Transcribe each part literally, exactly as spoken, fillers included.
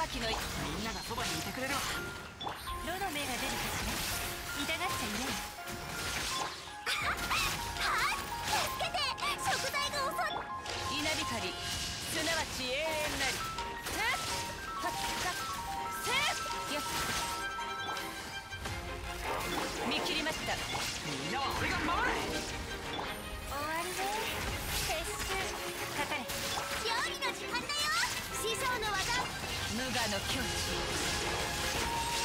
ばきのみんながそばにいてくれるわ。 どの目が出るかしら。痛がっちゃいない。 はっ助けて、食材が遅い。 稲光すなわち永遠なり。せっはっはっせっやっ見切りました。みんなは俺が守れ。 終わりね。撤収。かかれ。 料理の時間だよ。師匠の技。 無我の境地。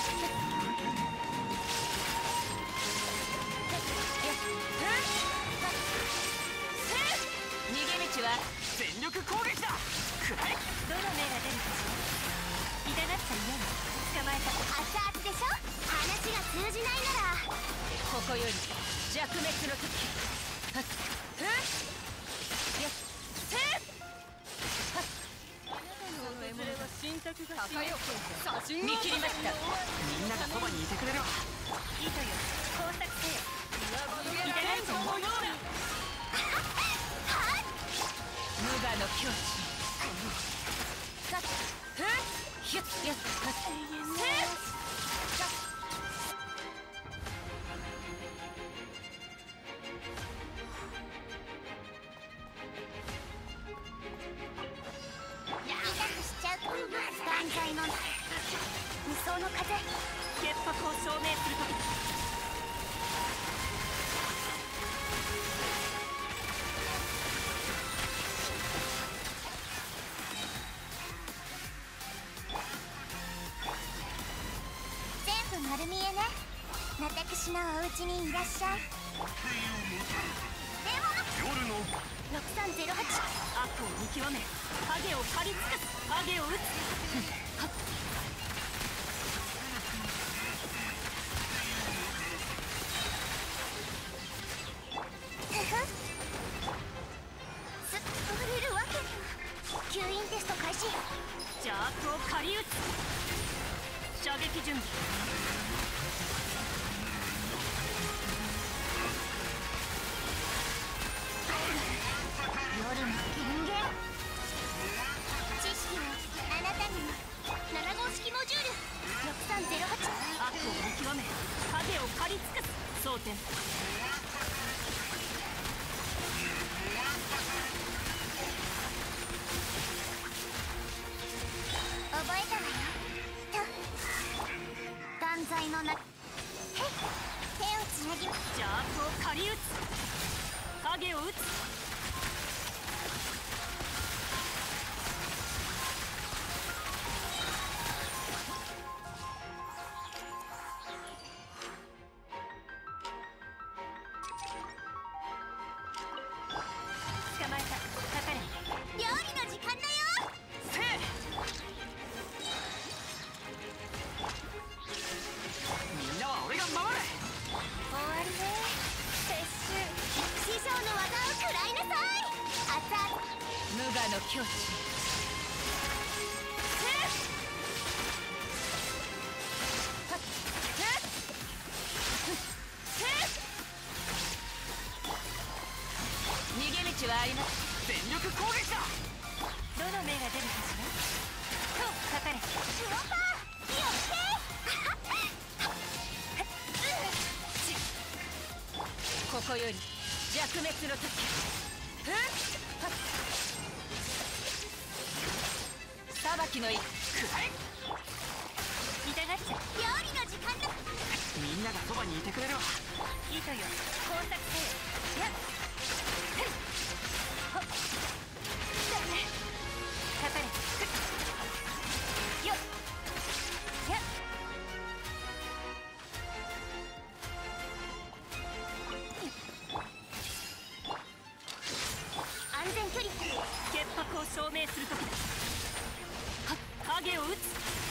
逃げ道は全力攻撃だ。くらえ。 どの目が出るかしら。痛がっちゃいない。捕まえた。 熱々でしょ。話が通じないならここより弱滅の時。はっふっやっせっはっ。 それは信託が高よ見切りました。みんながそばにいてくれるわ。 糸よ工作せよ。痛がっちゃいない。 無我の境地。さっふっひゅっやっはっせっ断罪の無双の風。 潔白を証明するとき。 全部丸見えね。私のお家にいらっしゃい。電話夜のろくさんゼロはち。 悪を見極めハゲを刈り尽くす。ハゲを打つ。はっすっとれるわけには。吸引テスト開始。 邪悪を刈り打つ。射撃準備。 夜の権限。知識はあなたにも。なな号式モジュールろくさんゼロはち。 悪を見極めハゲを刈り尽くす。争点。 覚えたわよ。と断罪のな。へい手をつなぎ。 邪悪を刈り打つ。ハゲを打つ。捕まえた。かかれ。 料理の時間だよ。 せい。みんなは俺が守れ。 終わりね。撤収。 師匠の技を食らいなさい。熱々。 無我の境地。逃げ道はあります。全力攻撃だ。 どの目が出るかしら。とかかれ。 プロパーよここより弱滅の時。ふっはっ裁きの一。くらえ。 痛がっちゃう。 料理の時間だ。 みんながそばにいてくれるわ。 糸よ工作せよ。やっほっかかれ。よっやっ安全距離。 潔白を証明するときだ。はっ影を打つ。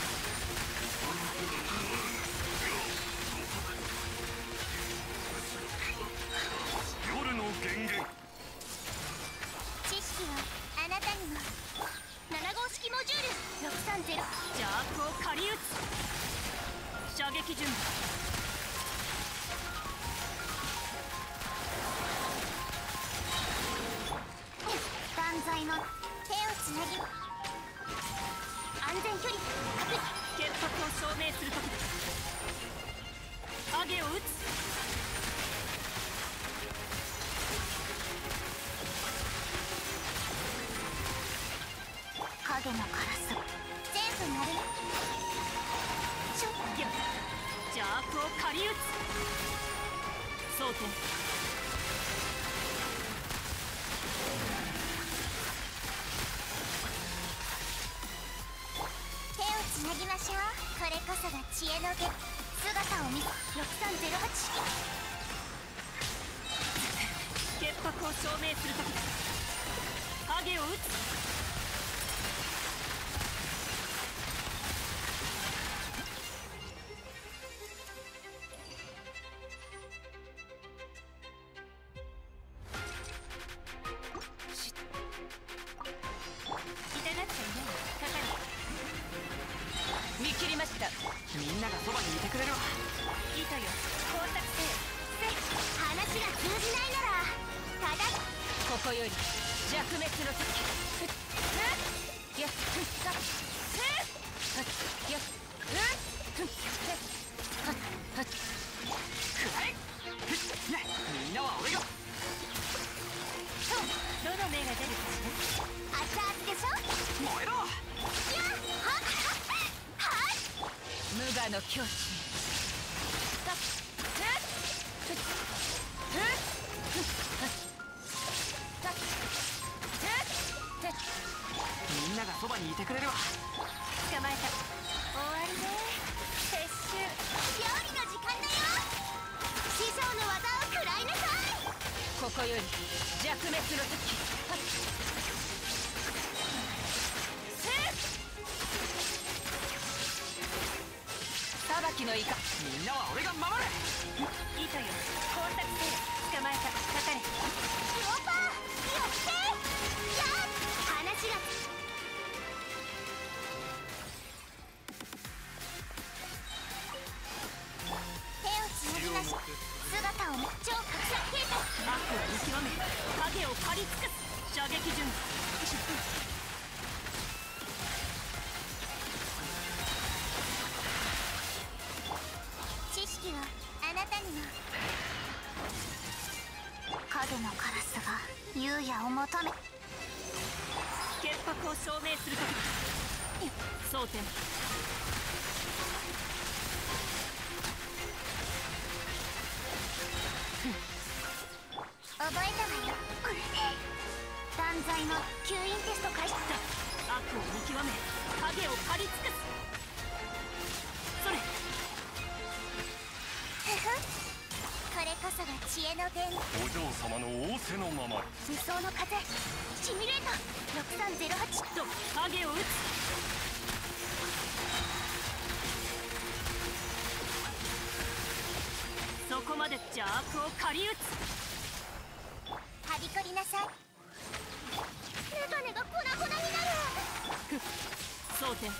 夜の源源。 知識はあなたにも。なな号式モジュールろくさんゼロ。 邪悪を刈り打つ。射撃準備。 断罪の手をつなぎ。 安全距離確認。 潔白を証明する時だ。影を撃つ。 影のカラス全部鳴る。ショッいや邪悪を狩り撃つ。蒼天。 手をつなぎましょう。これこそが知恵の源。姿を見ろくさんゼロはち。 潔白を証明する時だ。影を撃つ。 見切りました。 みんながそばにいてくれるわ。 いたよ。 工作せ話が通じないならただここより弱滅の時。ふっやっふっさふっやっふっはっはっくらえ。ふっねみんなは俺が。 どの目が出るかしら。 熱々でしょ。 燃えろ。 やっはっはっ無我の境地。さっふっふっふっふっさっふっふっみんながそばにいてくれるわ。 捕まえた。 終わりね。撤収。料理の時間だよ。師匠の技を食らいなさい。 ここより弱滅の時。はっせっ裁きのイカ。 みんなは俺が守れ。 いいとよ。工作せ捕まえた。かかれ。 ローパー寄ってやっ話が手をつなぎましょう。姿を見超拡散形態。 悪を見極め影を狩り尽くす。射撃準備。 知識はあなたにも。影のカラスが優也を求め。 潔白を証明する時だ。蒼天。 覚えたわよ。これで断罪の吸引テスト開始だ。 悪を見極め影を狩り尽くす。それ。 ふふこれこそが知恵の源。 お嬢様の仰せのまま。 無双の風シミュレートろくさんゼロはち。 と影を撃つ。そこまで邪悪を狩り撃つ。 はびこりなさい。メガネが粉々になる。 蒼天。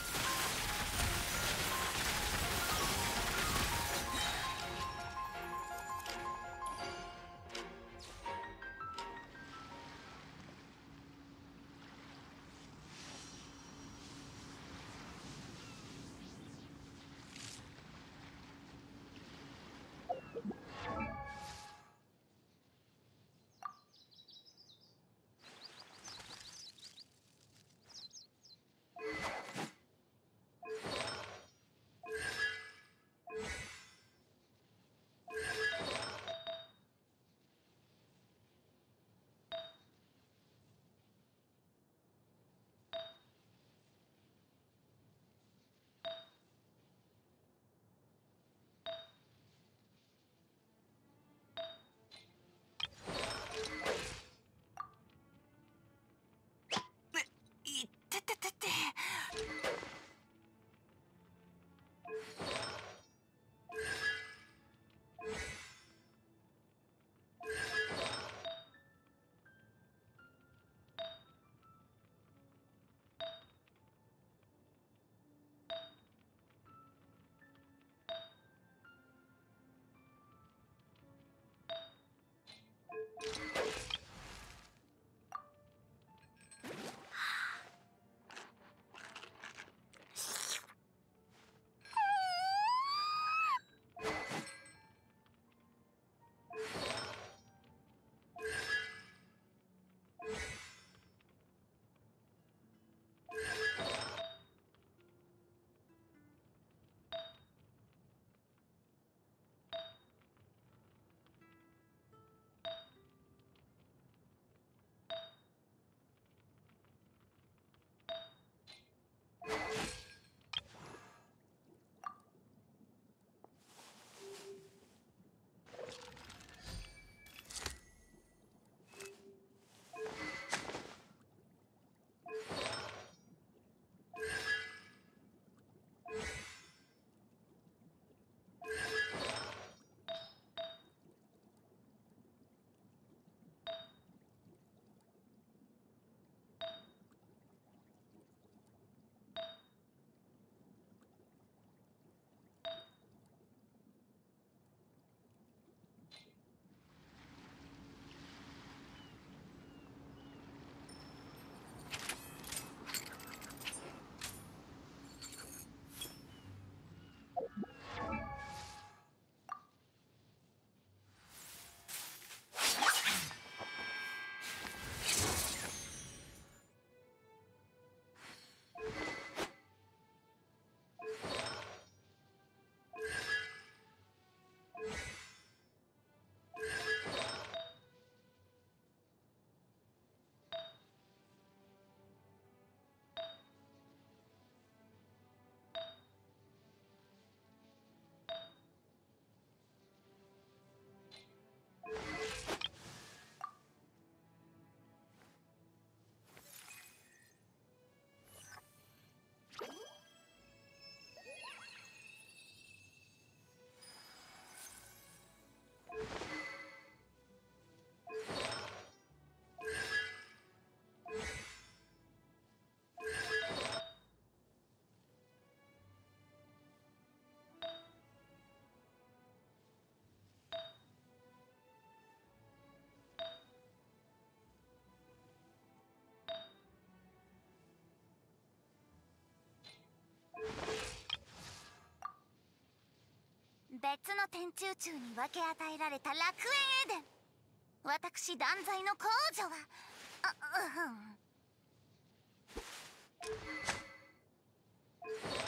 別の天中宙に分け与えられた楽園エデン。私断罪の公女はあうん